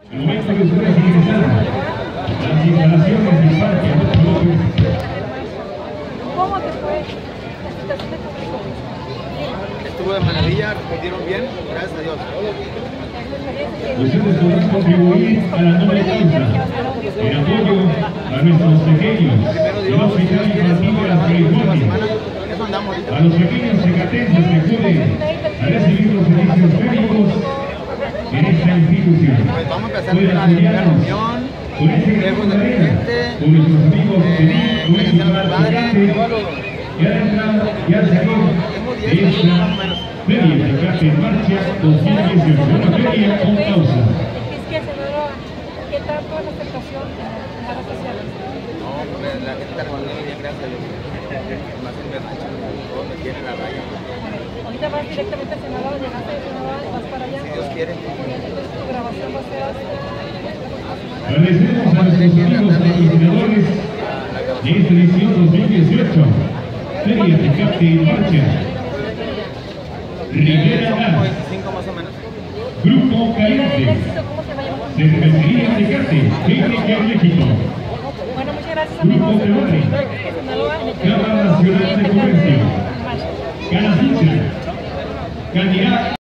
Al momento que ustedes ingresaron las instalaciones del Parque Adolfo López. ¿Cómo te fue la situación de público? Estuvo de maravilla, respondieron bien, gracias a Dios. Ustedes podrán contribuir a la noble causa en apoyo a nuestros pequeños del Hospital Infantil de las Californias, a los pequeños secatenses que acuden a recibir los servicios médicos en esta institución. Pues vamos a empezar con la reunión, con este lejos de la gente, con nuestros amigos con nuestros padres que han entrado y han salido de esta feria de Tecate en Marcha 2018, una feria con causa. ¿Qué tal fue la aceptación en las redes sociales? No, pues la gente está respondiendo bien, gracias a Dios. Más en Bernacha, todos me tienen la raya. Ahorita vas directamente al Senado, llegaste de Senado y vas para allá. Si Dios quiere. Entonces tu grabación va a ser hasta... Agradecemos a nuestros amigos patrocinadores de esta edición 2018, Feria Tecate en Marcha. Rivera Como Gas, 25 más o menos. Grupo Caliente, Cervecería Tecate, Técnica México, Bueno, muchas gracias Grupo amigos. Prevare, Cámara Nacional de Comercio, Canacincha, Candidato.